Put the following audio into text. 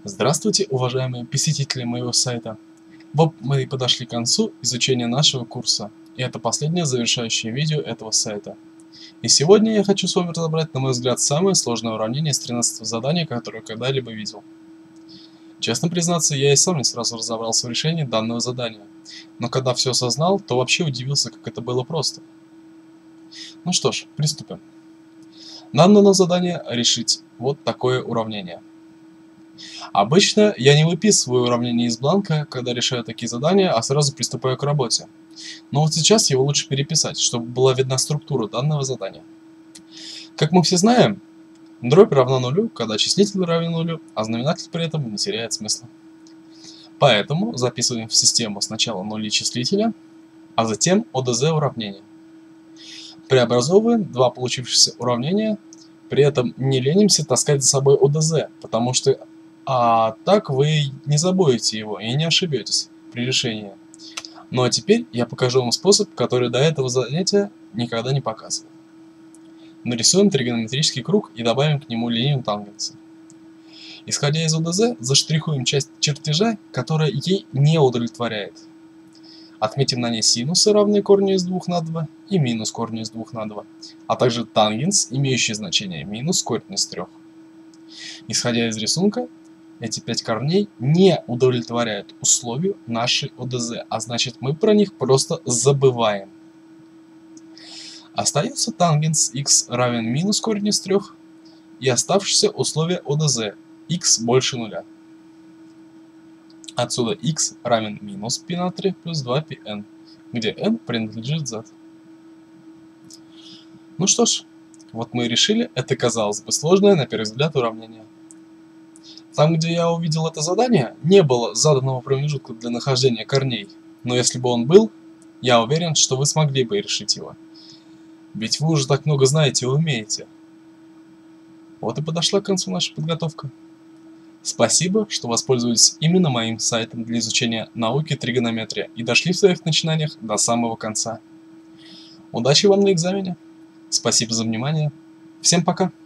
Здравствуйте, уважаемые посетители моего сайта. Вот мы и подошли к концу изучения нашего курса, и это последнее завершающее видео этого сайта. И сегодня я хочу с вами разобрать, на мой взгляд, самое сложное уравнение из 13 задания, которое я когда-либо видел. Честно признаться, я и сам не сразу разобрался в решении данного задания, но когда все осознал, то вообще удивился, как это было просто. Ну что ж, приступим. Нам дано задание решить вот такое уравнение. Обычно я не выписываю уравнение из бланка, когда решаю такие задания, а сразу приступаю к работе. Но вот сейчас его лучше переписать, чтобы была видна структура данного задания. Как мы все знаем, дробь равна нулю, когда числитель равен нулю, а знаменатель при этом не теряет смысла. Поэтому записываем в систему сначала нули числителя, а затем ОДЗ уравнения. Преобразовываем два получившихся уравнения, при этом не ленимся таскать за собой ОДЗ, потому что так вы не забудете его и не ошибетесь при решении. Ну а теперь я покажу вам способ, который до этого занятия никогда не показывал. Нарисуем тригонометрический круг и добавим к нему линию тангенса. Исходя из ОДЗ, заштрихуем часть чертежа, которая ей не удовлетворяет. Отметим на ней синусы, равные корню из 2 на 2, и минус корню из 2 на 2, а также тангенс, имеющий значение минус корень из 3. Исходя из рисунка, эти 5 корней не удовлетворяют условию нашей ОДЗ, а значит мы про них просто забываем. Остается тангенс x равен минус корень из 3 и оставшееся условие ОДЗ x больше нуля. Отсюда x равен минус π на 3 плюс 2πn, где n принадлежит z. Ну что ж, вот мы и решили это, казалось бы, сложное на первый взгляд уравнение. Там, где я увидел это задание, не было заданного промежутка для нахождения корней, но если бы он был, я уверен, что вы смогли бы решить его. Ведь вы уже так много знаете и умеете. Вот и подошла к концу наша подготовка. Спасибо, что воспользовались именно моим сайтом для изучения науки тригонометрия и дошли в своих начинаниях до самого конца. Удачи вам на экзамене. Спасибо за внимание. Всем пока.